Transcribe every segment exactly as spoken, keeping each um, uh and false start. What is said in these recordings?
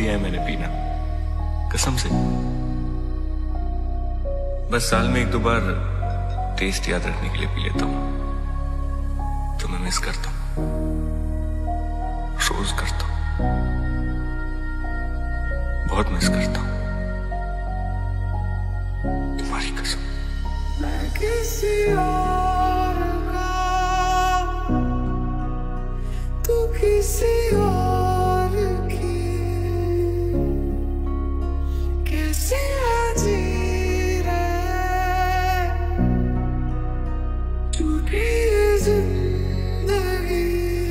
दिया है मैंने पीना, कसम से। बस साल में एक दो बार टेस्ट याद रखने के लिए पी लेता हूं। तो मैं मिस करता हूं, रोज करता हूं, बहुत मिस करता हूं, तुम्हारी कसम। मैं किसी और का, तू किसी और की, कैसे जी रहे टूटी जिंदगी।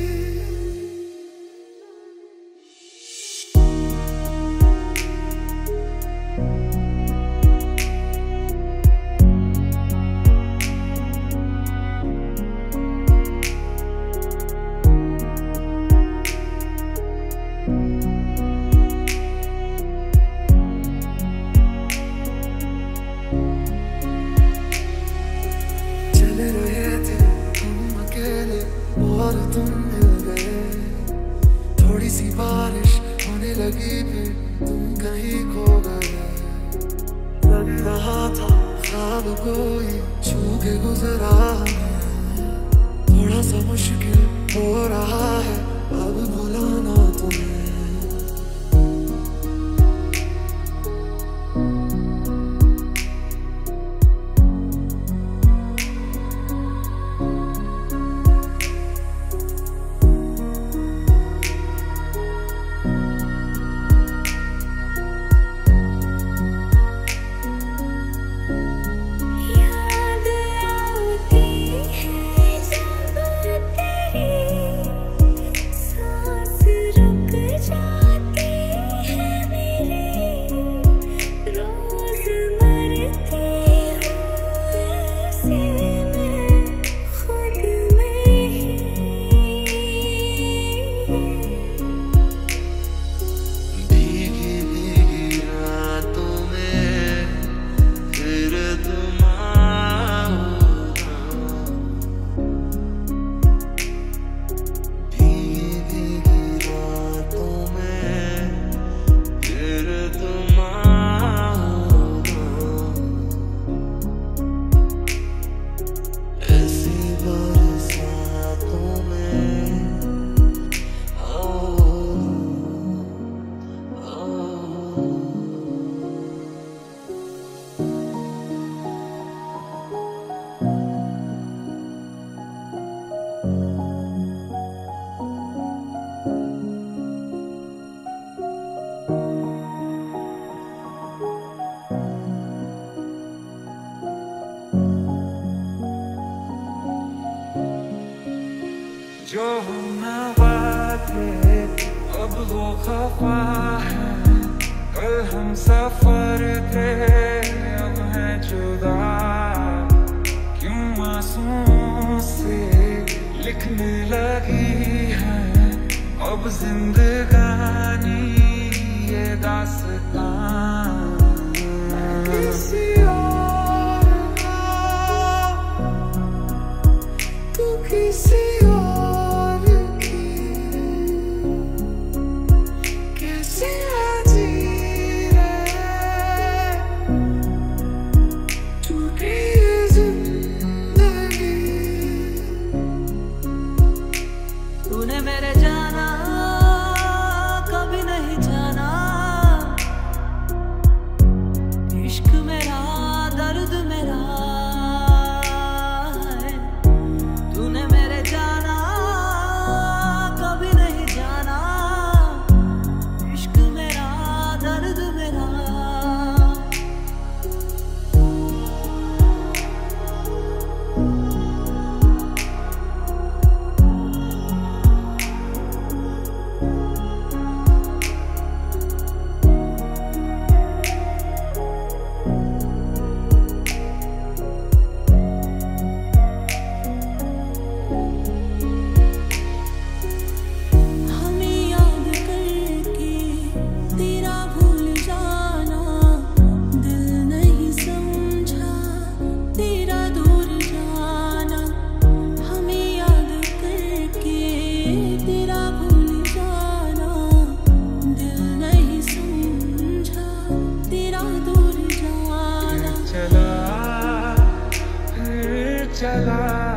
और तुम मिल गए, थोड़ी सी बारिश होने लगी, फिर तुम कहीं खो गए। लग रहा था ख्वाब कोई छू के गुजरा है, थोड़ा सा मुश्किल हो रहा है अब बुलाना तुम्हें। जो हम बात है अब वो खफा है, कल हम सफर थे अब हैं जुदा। क्यों आंसुओं से लिखने लगी है अब जिंदगानी ये दास्तां। किसी और का, तू किसी तूने मेरे जाना कभी नहीं जाना, इश्क मेरा चला